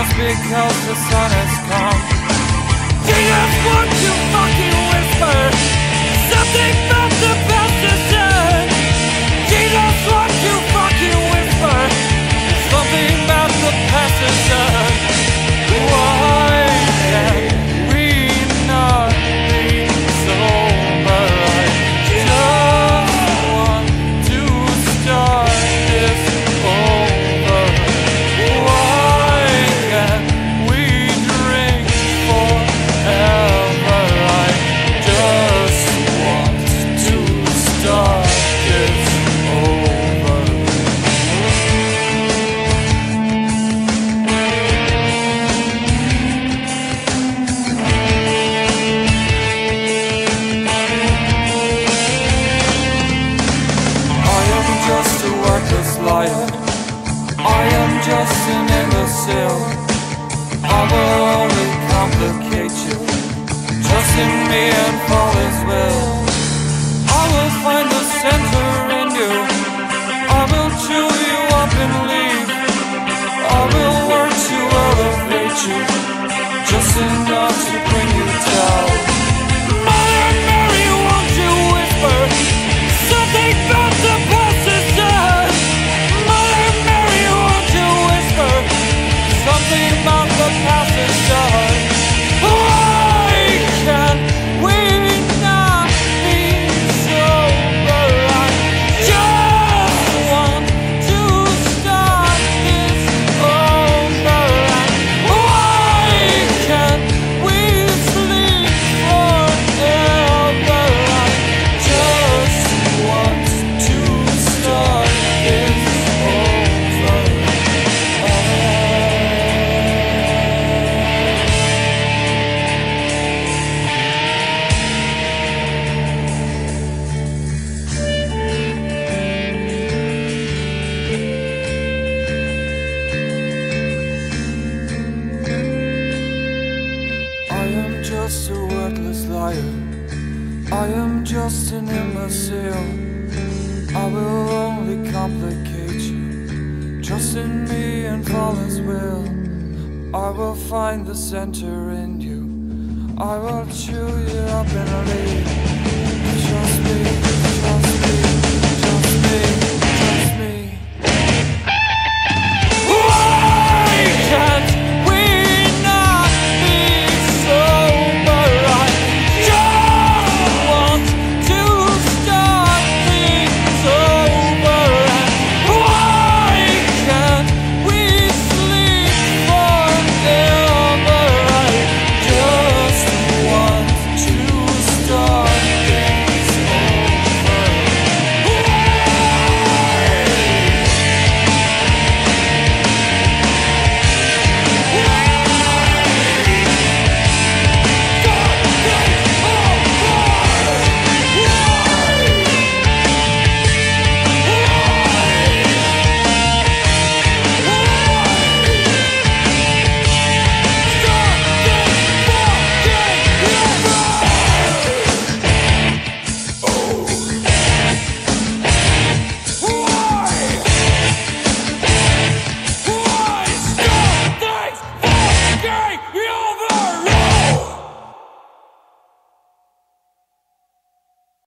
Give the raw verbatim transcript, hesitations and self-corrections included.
just because the sun has come. Jesus, won't you fucking whisper something about the past is done? Jesus, won't you fucking whisper something about the past is done? Why can't we not be sober? I just want to start this over. Why can't we drink forever? I just want to start this over. I am just a worthless liar. I am just an imbecile. I will only complicate you. Trust in me and fall His will. I will find the center in you. I will chew you up and leave. I will work to elevate you, just enough to bring you down. Mother Mary, won't you whisper something about the past is done? Mother Mary, won't you whisper something about the past is done? Why can't we not be sober? I just want to start this over. Why can't we sleep forever? I just want to start this over. I am just a worthless liar. I am just an imbecile. I will only complicate you. Trust in me and fall His will. I will find the center in you. I will chew you up and leave. Trust me, trust me, trust me, trust me. Why can't we not be sober? I just want to start things over. Why can't we sleep forever? I just want to start things over. Why stop things fucking over?